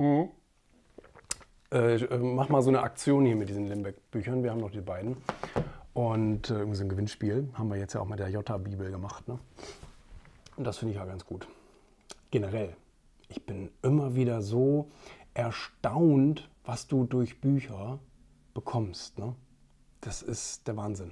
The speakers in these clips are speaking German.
Mach mal so eine Aktion hier mit diesen Limbeck-Büchern. Wir haben noch die beiden. Und irgendwie so ein Gewinnspiel haben wir jetzt ja auch mit der Jota-Bibel gemacht. Ne? Und das finde ich ja ganz gut. Generell, ich bin immer wieder so erstaunt, was du durch Bücher bekommst. Ne? Das ist der Wahnsinn.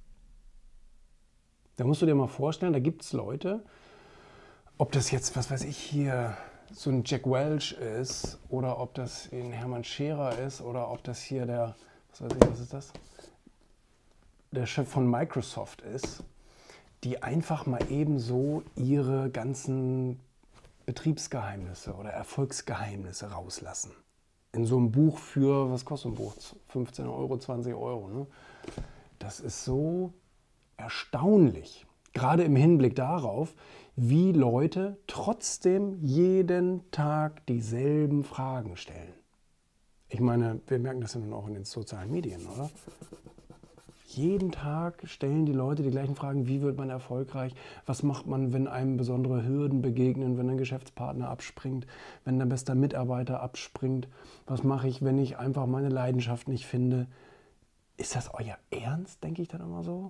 Da musst du dir mal vorstellen, da gibt es Leute, ob das jetzt, was weiß ich hier, so ein Jack Welch ist oder ob das ein Hermann Scherer ist oder ob das hier der, was weiß ich, was ist das? Der Chef von Microsoft ist, die einfach mal eben so ihre ganzen Betriebsgeheimnisse oder Erfolgsgeheimnisse rauslassen. In so einem Buch für, was kostet ein Buch? 15 Euro, 20 Euro. Ne? Das ist so erstaunlich, gerade im Hinblick darauf, wie Leute trotzdem jeden Tag dieselben Fragen stellen. Ich meine, wir merken das ja nun auch in den sozialen Medien, oder? Jeden Tag stellen die Leute die gleichen Fragen. Wie wird man erfolgreich? Was macht man, wenn einem besondere Hürden begegnen, wenn ein Geschäftspartner abspringt, wenn der beste Mitarbeiter abspringt? Was mache ich, wenn ich einfach meine Leidenschaft nicht finde? Ist das euer Ernst, denke ich dann immer so?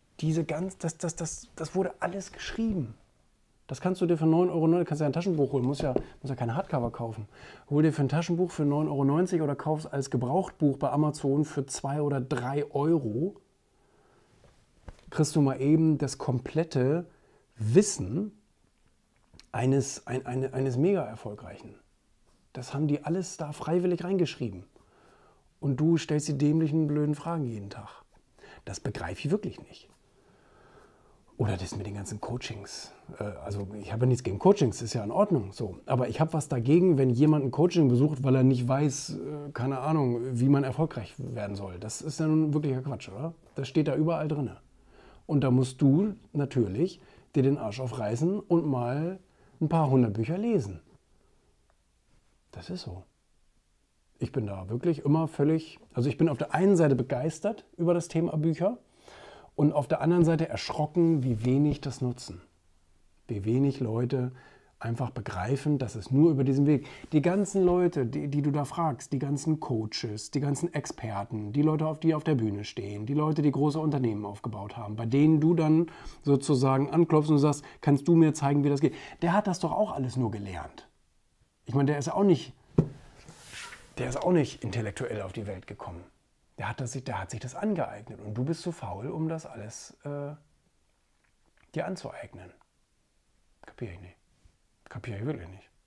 Das wurde alles geschrieben. Das kannst du dir für 9,90 €, kannst du ja ein Taschenbuch holen, musst ja keine Hardcover kaufen. Hol dir für ein Taschenbuch für 9,90 € oder kauf es als Gebrauchtbuch bei Amazon für 2 oder 3 €. Kriegst du mal eben das komplette Wissen eines mega erfolgreichen. Das haben die alles da freiwillig reingeschrieben. Und du stellst die dämlichen, blöden Fragen jeden Tag. Das begreife ich wirklich nicht. Oder das mit den ganzen Coachings. Also ich habe ja nichts gegen Coachings, ist ja in Ordnung. So. Aber ich habe was dagegen, wenn jemand ein Coaching besucht, weil er nicht weiß, keine Ahnung, wie man erfolgreich werden soll. Das ist ja nun wirklicher Quatsch, oder? Das steht da überall drin. Und da musst du natürlich dir den Arsch aufreißen und mal ein paar hundert Bücher lesen. Das ist so. Ich bin da wirklich immer völlig, also ich bin auf der einen Seite begeistert über das Thema Bücher und auf der anderen Seite erschrocken, wie wenig das nutzen. Wie wenig Leute einfach begreifen, dass es nur über diesen Weg. Die ganzen Leute, die du da fragst, die ganzen Coaches, die ganzen Experten, die Leute, die auf der Bühne stehen, die Leute, die große Unternehmen aufgebaut haben, bei denen du dann sozusagen anklopfst und sagst, kannst du mir zeigen, wie das geht? Der hat das doch auch alles nur gelernt. Ich meine, der ist auch nicht intellektuell auf die Welt gekommen. Der hat sich das angeeignet. Und du bist zu faul, um das alles dir anzueignen. Kapiere ich nicht. Kapiere ich wirklich nicht.